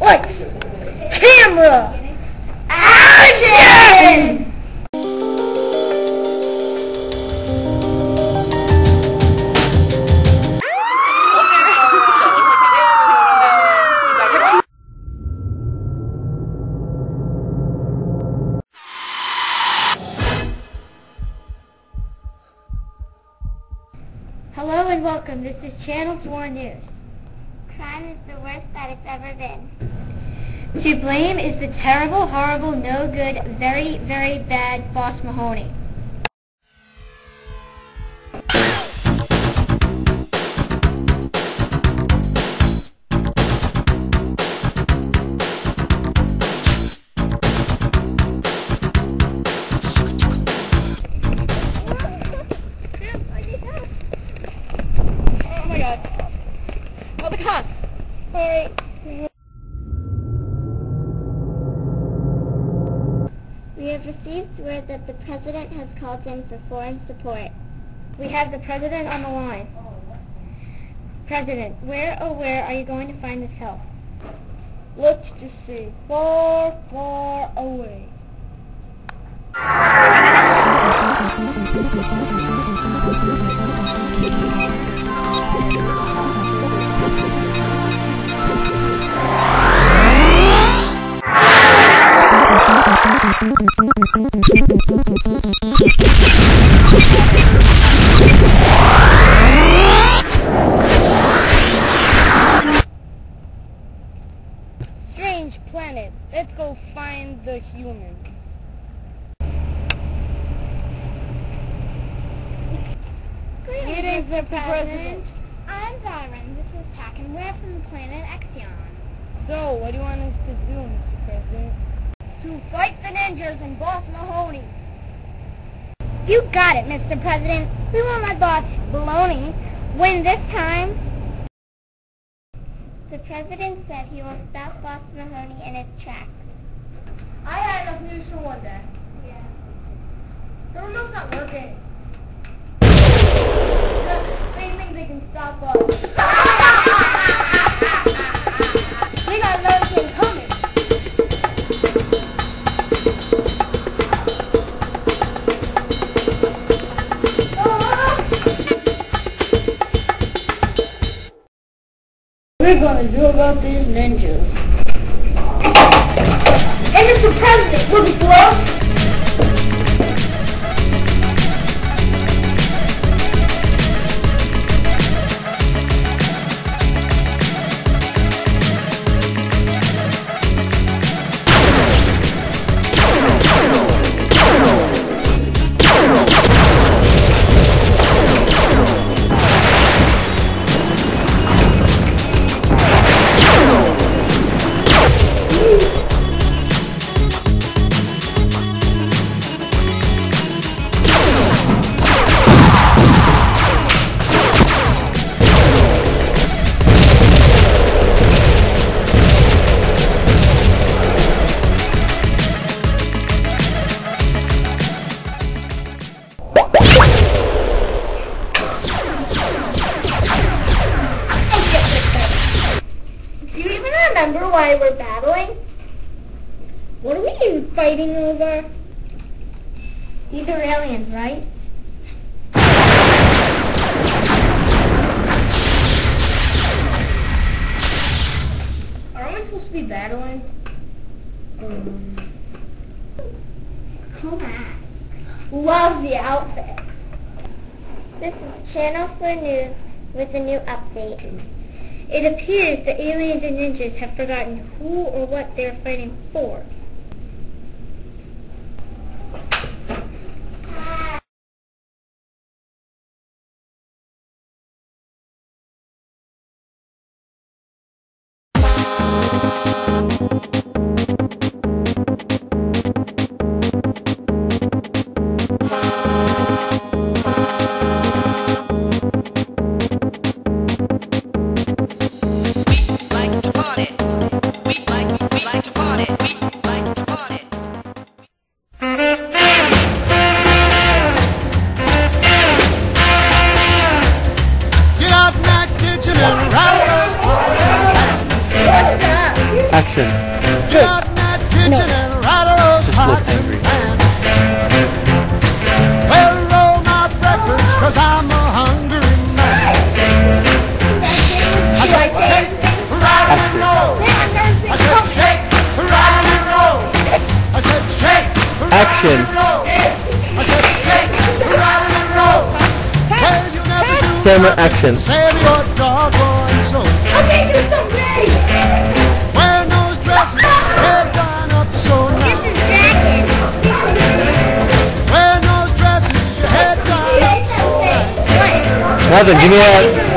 Lights, camera, action! Hello and welcome. This is Channel 4 News. Crime is the worst that it's ever been. To blame is the terrible, horrible, no good, very, very bad Boss Mahoney. Oh my god. Call the cops. Hey. We have received word that the President has called in for foreign support. We have the President on the line. President, where oh where are you going to find this help? Let's just say far, far away. Strange planet. Let's go find the humans. Greetings, Mr. President. I'm Byron. This is Tak, and we're from the planet Exion. So, what do you want us to do, Mr. President? To fight the ninjas and Boss Mahoney. You got it, Mr. President. We won't let Boss Baloney win this time. The President said he will stop Boss Mahoney in its tracks. I had enough news for one day. Yeah. The remote's not working. They think they can stop us. We got another thing coming. We're gonna do about these ninjas. Hey, Mr. President, looking for us? Do you even remember why we're battling? What are we even fighting over? These are aliens, right? Aren't we supposed to be battling? Come on. Love the outfit. This is Channel 4 News with a new update. It appears the aliens and ninjas have forgotten who or what they're fighting for. We like to party. We like to party. We action. Get out in that kitchen and rattle those Just look pots and angry. pans. Well, roll my breakfast, cause I'm a hungry man. I said shake, rattle and roll. I said shake, rattle and roll. I said shake, Action. rattle and roll. I said shake, rattle and roll. Well, you never do Camera action. save your doggone soul. Okay, do some ready. Wearing those dresses, head done up so nice. Wearing those dresses, your head done up so nice. Nothing. Give me a